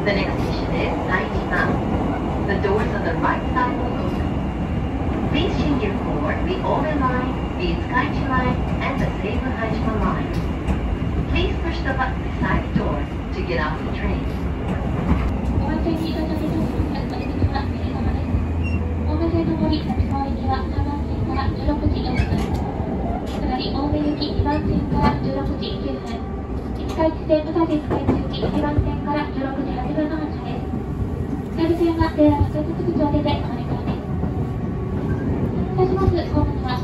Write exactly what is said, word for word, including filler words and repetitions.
The next station is Taijima. The doors on the right side will open. Please change your for the Ome Line, the Tsukaichi Line, and the Seibu Hajima Line. Please push the button beside the door to get off the train. お待ちにいただきますお出口は右側です。青梅線上り立川行きはさんばん線からじゅうろくじよんぷん。下り青梅行きにばん線からじゅうろくじきゅうふん。五日市線武蔵五日市行きいちばん線からじゅうろくじはちぶんのはちです。西武線はレーラーの通告口を出てお乗り換えです。いたしますホームには